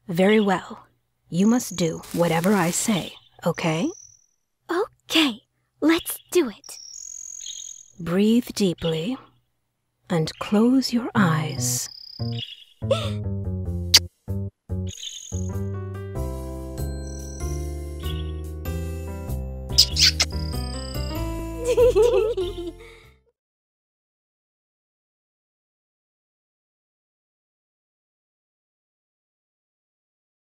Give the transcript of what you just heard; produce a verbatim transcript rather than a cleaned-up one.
Very well. You must do whatever I say, okay? Okay, let's do it. Breathe deeply and close your eyes.